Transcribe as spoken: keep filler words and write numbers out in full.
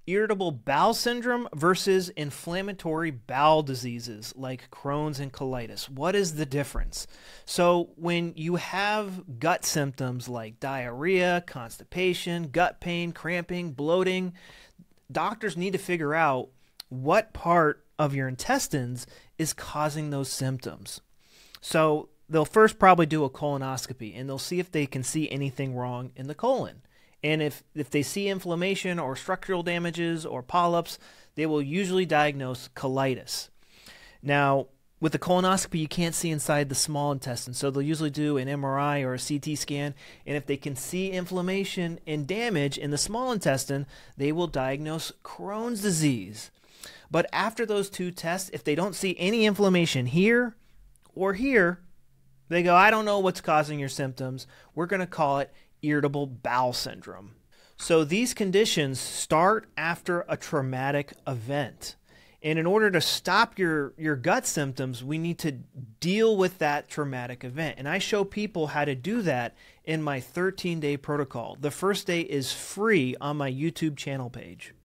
Irritable bowel syndrome versus inflammatory bowel diseases like Crohn's and colitis. What is the difference? So when you have gut symptoms like diarrhea, constipation, gut pain, cramping, bloating, doctors need to figure out what part of your intestines is causing those symptoms. So they'll first probably do a colonoscopy and they'll see if they can see anything wrong in the colon. And if, if they see inflammation or structural damages or polyps, they will usually diagnose colitis. Now, with the colonoscopy, you can't see inside the small intestine, so they'll usually do an M R I or a C T scan, and if they can see inflammation and damage in the small intestine, they will diagnose Crohn's disease. But after those two tests, if they don't see any inflammation here or here, they go, I don't know what's causing your symptoms. We're going to call it irritable bowel syndrome. So these conditions start after a traumatic event. And in order to stop your, your gut symptoms, we need to deal with that traumatic event. And I show people how to do that in my thirteen day protocol. The first day is free on my YouTube channel page.